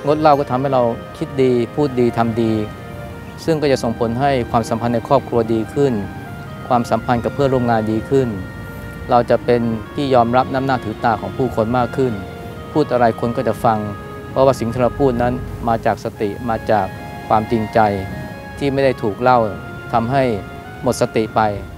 งดเหล้าก็ทำให้เราคิดดีพูดดีทำดีซึ่งก็จะส่งผลให้ความสัมพันธ์ในครอบครัวดีขึ้นความสัมพันธ์กับเพื่อนร่วมงานดีขึ้นเราจะเป็นที่ยอมรับน้ำหน้าถือตาของผู้คนมากขึ้นพูดอะไรคนก็จะฟังเพราะว่าสิ่งที่เราพูดนั้นมาจากสติมาจากความจริงใจที่ไม่ได้ถูกเล่าทำให้หมดสติไป